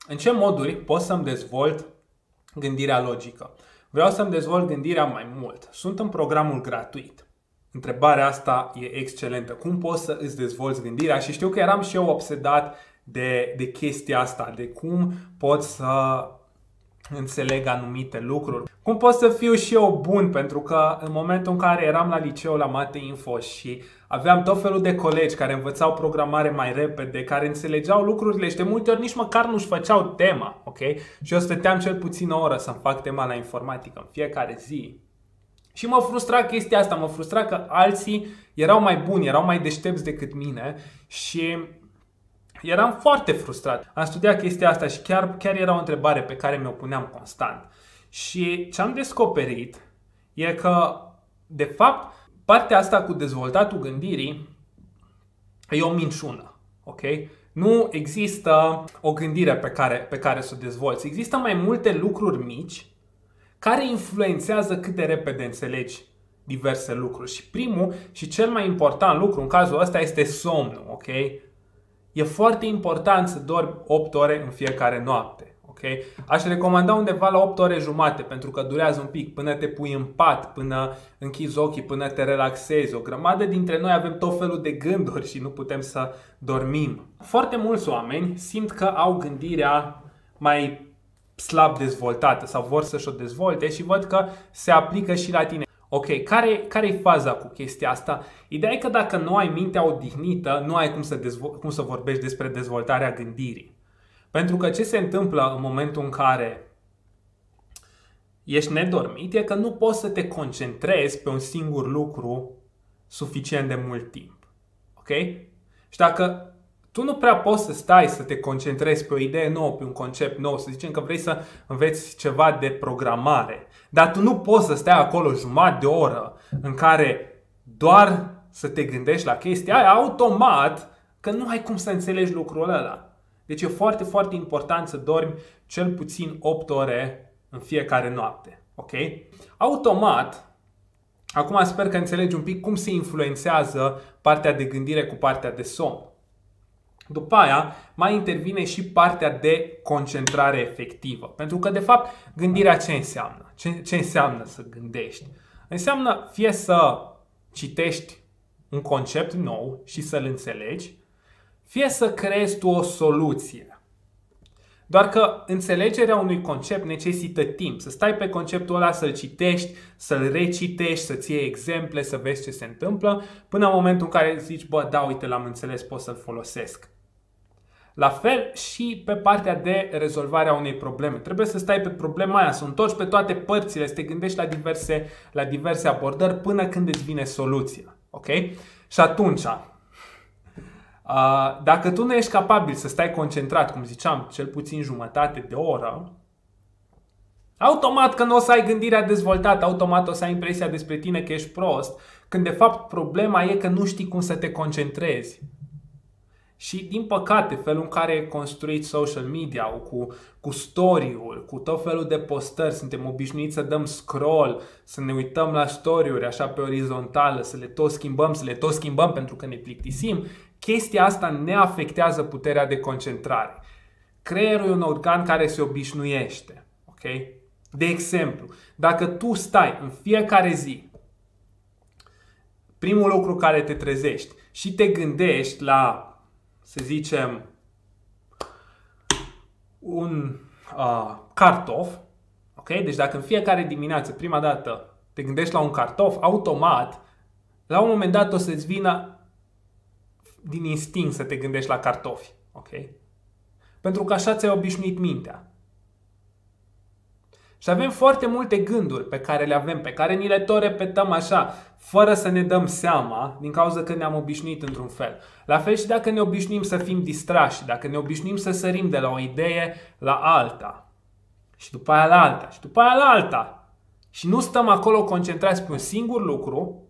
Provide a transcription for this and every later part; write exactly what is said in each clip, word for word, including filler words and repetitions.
în ce moduri pot să-mi dezvolt gândirea logică? Vreau să-mi dezvolt gândirea mai mult. Sunt în programul gratuit. Întrebarea asta e excelentă. Cum poți să îți dezvolți gândirea? Și știu că eram și eu obsedat de, de chestia asta, de cum pot să înțeleg anumite lucruri. Cum pot să fiu și eu bun, pentru că în momentul în care eram la liceu la Mate Info și aveam tot felul de colegi care învățau programare mai repede, care înțelegeau lucrurile și de multe ori nici măcar nu-și făceau tema, ok? Și eu stăteam cel puțin o oră să-mi fac tema la informatică în fiecare zi. Și mă frustra chestia asta, mă frustra că alții erau mai buni, erau mai deștepți decât mine și eram foarte frustrat. Am studiat chestia asta și chiar, chiar era o întrebare pe care mi-o puneam constant. Și ce am descoperit e că, de fapt, partea asta cu dezvoltatul gândirii e o minciună. Ok? Nu există o gândire pe care, pe care să o dezvolți. Există mai multe lucruri mici care influențează cât de repede înțelegi diverse lucruri. Și primul și cel mai important lucru în cazul ăsta este somnul. Ok? E foarte important să dormi opt ore în fiecare noapte. Okay? Aș recomanda undeva la opt ore jumate, pentru că durează un pic până te pui în pat, până închizi ochii, până te relaxezi. O grămadă dintre noi avem tot felul de gânduri și nu putem să dormim. Foarte mulți oameni simt că au gândirea mai slab dezvoltată sau vor să-și o dezvolte și văd că se aplică și la tine. Ok, care, care e faza cu chestia asta? Ideea e că dacă nu ai mintea odihnită, nu ai cum să, cum să vorbești despre dezvoltarea gândirii. Pentru că ce se întâmplă în momentul în care ești nedormit e că nu poți să te concentrezi pe un singur lucru suficient de mult timp. Ok? Și dacă tu nu prea poți să stai să te concentrezi pe o idee nouă, pe un concept nou, să zicem că vrei să înveți ceva de programare, dar tu nu poți să stai acolo jumătate de oră în care doar să te gândești la chestia aia, automat că nu ai cum să înțelegi lucrul ăla. Deci e foarte, foarte important să dormi cel puțin opt ore în fiecare noapte. Ok? Automat, acum sper că înțelegi un pic cum se influențează partea de gândire cu partea de somn. După aia mai intervine și partea de concentrare efectivă. Pentru că, de fapt, gândirea ce înseamnă? Ce, ce înseamnă să gândești? Înseamnă fie să citești un concept nou și să-l înțelegi, fie să creezi tu o soluție. Doar că înțelegerea unui concept necesită timp. Să stai pe conceptul ăla, să-l citești, să-l recitești, să-ți iei exemple, să vezi ce se întâmplă, până în momentul în care zici, bă, da, uite, l-am înțeles, pot să-l folosesc. La fel și pe partea de rezolvarea unei probleme. Trebuie să stai pe problema aia, să întorci pe toate părțile, să te gândești la diverse, la diverse abordări până când îți vine soluția. Ok? Și atunci, dacă tu nu ești capabil să stai concentrat, cum ziceam, cel puțin jumătate de oră, automat că nu o să ai gândirea dezvoltată, automat o să ai impresia despre tine că ești prost, când de fapt problema e că nu știi cum să te concentrezi. Și din păcate, felul în care e construit social media, cu, cu story-ul, cu tot felul de postări, suntem obișnuiți să dăm scroll, să ne uităm la story-uri așa pe orizontală, să le tot schimbăm, să le tot schimbăm pentru că ne plictisim. Chestia asta ne afectează puterea de concentrare. Creierul e un organ care se obișnuiește. Okay? De exemplu, dacă tu stai în fiecare zi, primul lucru care te trezești și te gândești la, să zicem, un uh, cartof, okay? Deci dacă în fiecare dimineață, prima dată, te gândești la un cartof, automat, la un moment dat o să-ți vină din instinct să te gândești la cartofi. Okay? Pentru că așa ți-ai obișnuit mintea. Și avem foarte multe gânduri pe care le avem, pe care ni le tot repetăm așa, fără să ne dăm seama, din cauza că ne-am obișnuit într-un fel. La fel și dacă ne obișnuim să fim distrași, dacă ne obișnuim să sărim de la o idee la alta, și după aia la alta, și după aia la alta, și nu stăm acolo concentrați pe un singur lucru,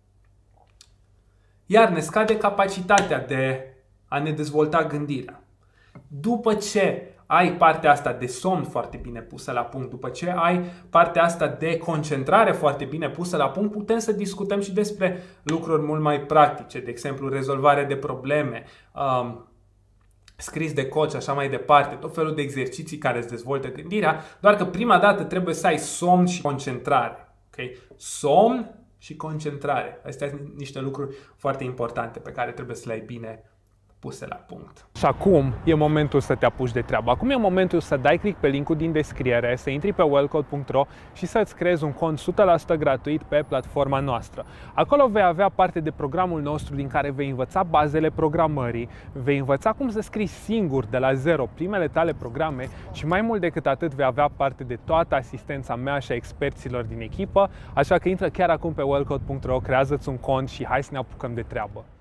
iar ne scade capacitatea de a ne dezvolta gândirea. După ce ai partea asta de somn foarte bine pusă la punct, după ce ai partea asta de concentrare foarte bine pusă la punct, putem să discutăm și despre lucruri mult mai practice, de exemplu rezolvare de probleme, um, scris de coach și așa mai departe, tot felul de exerciții care îți dezvoltă gândirea, doar că prima dată trebuie să ai somn și concentrare. Okay? Somn și concentrare. Astea sunt niște lucruri foarte importante pe care trebuie să le ai bine puse la punct. Și acum e momentul să te apuci de treabă. Acum e momentul să dai click pe linkul din descriere, să intri pe wellcode punct ro și să-ți creezi un cont o sută la sută gratuit pe platforma noastră. Acolo vei avea parte de programul nostru din care vei învăța bazele programării, vei învăța cum să scrii singur de la zero primele tale programe și mai mult decât atât vei avea parte de toată asistența mea și a experților din echipă, așa că intră chiar acum pe wellcode punct ro, creează-ți un cont și hai să ne apucăm de treabă.